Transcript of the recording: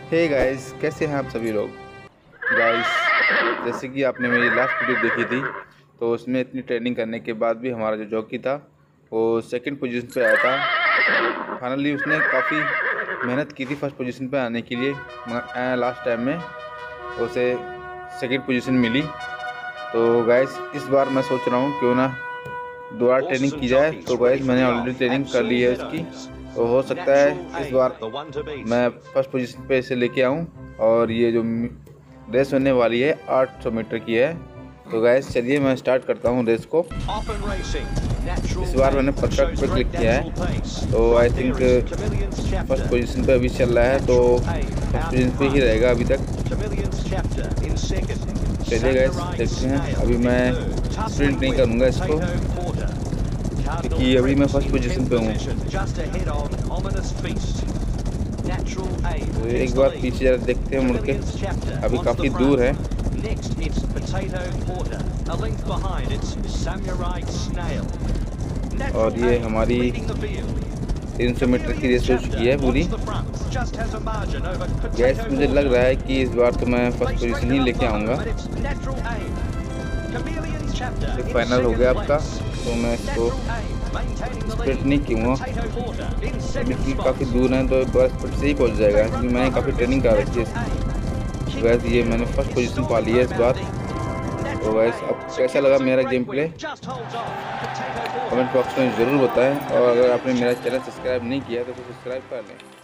Hey guys, कैसे हैं आप सभी लोग। गाइस, जैसे कि आपने मेरी लास्ट वीडियो देखी थी तो उसमें इतनी ट्रेनिंग करने के बाद भी हमारा जो जॉकी था वो सेकंड पोजीशन पे आया था। फाइनली उसने काफ़ी मेहनत की थी फर्स्ट पोजीशन पे आने के लिए, मगर लास्ट टाइम में उसे सेकंड पोजीशन मिली। तो गाइस, इस बार मैं सोच रहा हूँ क्यों ना दोबारा ट्रेनिंग की जाए। तो गाइस, मैंने ऑलरेडी ट्रेनिंग कर ली है उसकी, तो हो सकता है इस बार मैं फर्स्ट पोजीशन पे इसे लेके आऊँ। और ये जो रेस होने वाली है 800 मीटर की है। तो गाइस चलिए मैं स्टार्ट करता हूँ रेस को। इस बार मैंने परफेक्ट पे क्लिक किया है, तो आई थिंक फर्स्ट पोजीशन पे अभी चल रहा है, तो फर्स्ट पोजीशन पे ही रहेगा अभी तक। चलिए गाइस देखते हैं। अभी मैं स्प्रिंट नहीं करूँगा इसको क्योंकि अभी मैं फर्स्ट पोजीशन पे हूँ। तो एक बार पीछे जरा देखते हैं मुड़ के, अभी काफ़ी दूर है। और ये हमारी 300 मीटर की रेस हो चुकी है पूरी। गैस मुझे लग रहा है कि इस बार तो मैं फर्स्ट पोजीशन ही लेके आऊँगा। फाइनल हो गया आपका, तो मैं इसको स्प्रिंट नहीं किया, अभी काफ़ी दूर है तो बस स्प्रिंट से ही पहुंच जाएगा क्योंकि मैंने काफ़ी ट्रेनिंग कर रखी है। वैस ये मैंने फर्स्ट पोजीशन पा ली है इस बार। तो वैस अब कैसा लगा मेरा गेम प्ले कमेंट बॉक्स में ज़रूर बताएं, और अगर आपने मेरा चैनल सब्सक्राइब नहीं किया तो सब्सक्राइब कर लें।